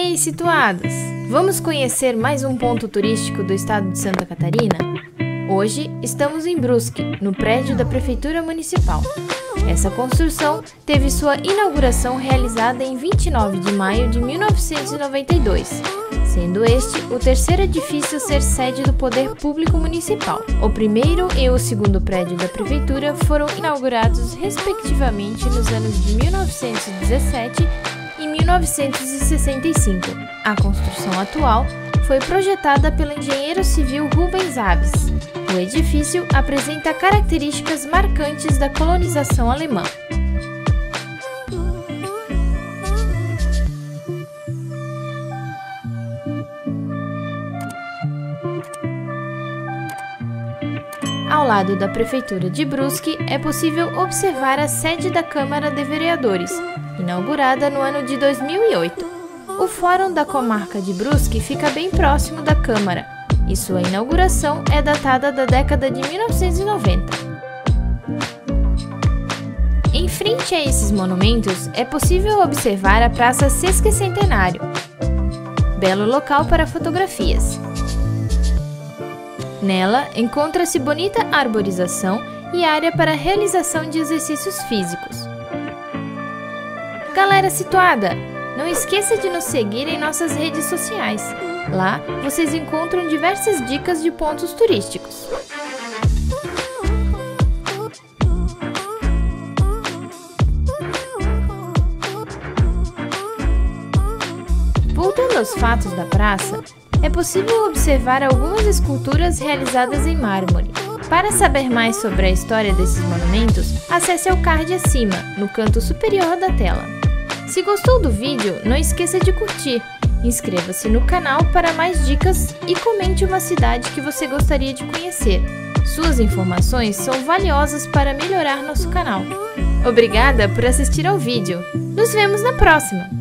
aí, situados? Vamos conhecer mais um ponto turístico do estado de Santa Catarina? Hoje estamos em Brusque, no prédio da Prefeitura Municipal. Essa construção teve sua inauguração realizada em 29 de maio de 1992, sendo este o terceiro edifício a ser sede do Poder Público Municipal. O primeiro e o segundo prédio da Prefeitura foram inaugurados respectivamente nos anos de 1917 e 1965. A construção atual foi projetada pelo engenheiro civil Rubens Aves. O edifício apresenta características marcantes da colonização alemã. Ao lado da Prefeitura de Brusque, é possível observar a sede da Câmara de Vereadores, inaugurada no ano de 2008. O Fórum da Comarca de Brusque fica bem próximo da Câmara, e sua inauguração é datada da década de 1990. Em frente a esses monumentos, é possível observar a Praça Sesquicentenário, belo local para fotografias. Nela, encontra-se bonita arborização e área para realização de exercícios físicos. Galera situada, não esqueça de nos seguir em nossas redes sociais. Lá, vocês encontram diversas dicas de pontos turísticos. Voltando aos fatos da praça, é possível observar algumas esculturas realizadas em mármore. Para saber mais sobre a história desses monumentos, acesse ao card acima, no canto superior da tela. Se gostou do vídeo, não esqueça de curtir, inscreva-se no canal para mais dicas e comente uma cidade que você gostaria de conhecer. Suas informações são valiosas para melhorar nosso canal. Obrigada por assistir ao vídeo. Nos vemos na próxima!